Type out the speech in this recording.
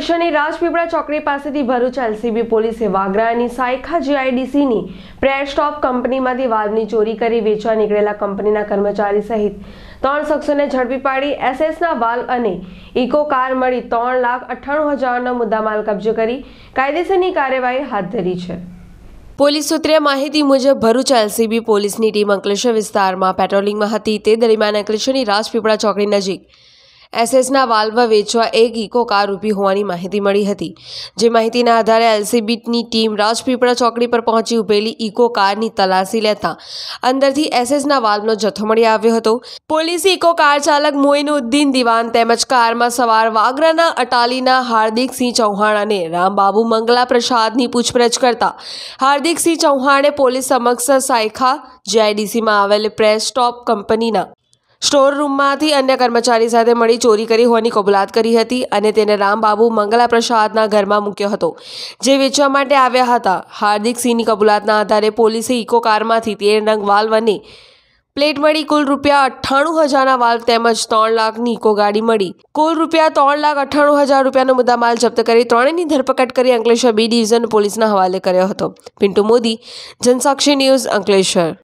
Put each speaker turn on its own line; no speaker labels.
અંકલેશ્વરની રાજપીપળા ચોકડી પાસેથી ભરૂચ એલસીબી પોલીસે વાગરાની સાયખા જીઆઈડીસીની પ્રેસ્ટોપ કંપનીમાંથી વાલ્વની ચોરી કરી વેચવા નીકળેલા કંપનીના કર્મચારી સહિત 3 શખ્સોને ઝડપી પાડી એસએસના વાલ્વ અને ઇકો કાર મળી 3,98,000નો મુદ્દામાલ કબજે કરી કાયદેસરની કાર્યવાહી હાથ ધરી છે। પોલીસ સૂત્રે માહિતી મુજબ ભરૂચ એલસીબી પોલીસની ટીમ અંકલેશ્વર વિસ્તારમાં પેટ્રોલિંગમાં હતી। તે દરમિયાન અંકલેશ્વરની રાજપીપળા ચોકડી નજીક એસએસના વાલ્વ વેચવા એક ઇકો કાર ઊભી હોવાની માહિતી મળી હતી। જે માહિતીના આધારે એલસીબીની ટીમ રાજપીપળા ચોકડી પર પહોંચી ઉભેલી ઇકો કારની તલાશી લેતા અંદરથી એસએસના વાલ્વનો જથ્થો મળી આવ્યો હતો। પોલીસે ઇકો કાર ચાલક મોઇનુદ્દીન દિવાન તેમજ કારમાં સવાર વાગરાના અટાલીના હાર્દિકસિંહ ચૌહાણ અને રામબાબુ મંગલા પ્રસાદની પૂછપરછ કરતા હાર્દિકસિંહ ચૌહાણે પોલીસ સમક્ષ સાયખા જીઆઈડીસીમાં આવેલ પ્રેસ્ટોપ કંપનીના સ્ટોર રૂમમાંથી અન્ય કર્મચારી સાથે મળી ચોરી કરી હોવાની કબૂલાત કરી હતી અને તેને રામબાબુ મંગલા પ્રસાદના ઘરમાં મૂક્યો હતો, જે વેચવા માટે આવ્યા હતા। હાર્દિકસિંહની કબૂલાતના આધારે પોલીસે ઇકો કારમાંથી 13 નંગ વાલ્વ અને પ્લેટ મળી કુલ ₹98,000ના વાલ્વ તેમજ 3 લાખની ઇકો ગાડી મળી કુલ ₹3,98,000 મુદ્દામાલ જપ્ત કરી ત્રણેયની ધરપકડ કરી અંકલેશ્વર બી ડિવિઝન પોલીસના હવાલે કર્યો હતો। પિન્ટુ મોદી, જનસાક્ષી ન્યૂઝ, અંકલેશ્વર।